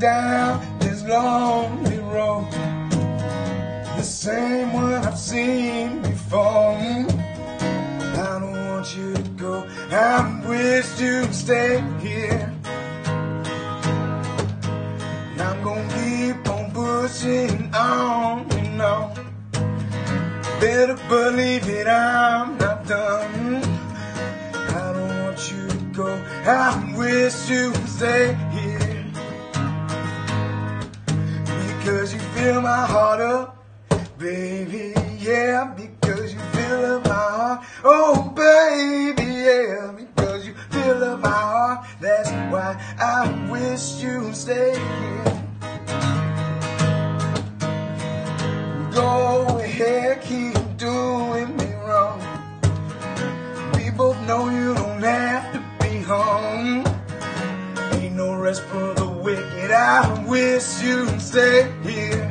down this lonely road, the same one I've seen before. I don't want you to go, I wish you'd stay here. And I'm gonna keep on pushing on and on. Better believe it, I'm not done. I don't want you to go, I wish you'd stay here. Because you fill my heart up, baby, yeah. Because you fill up my heart, oh baby, yeah. Because you fill up my heart, that's why I wish you'd stay here. Go ahead, keep doing me wrong. We both know you don't have to be home. Ain't no rest for the wicked, I wish you'd stay here.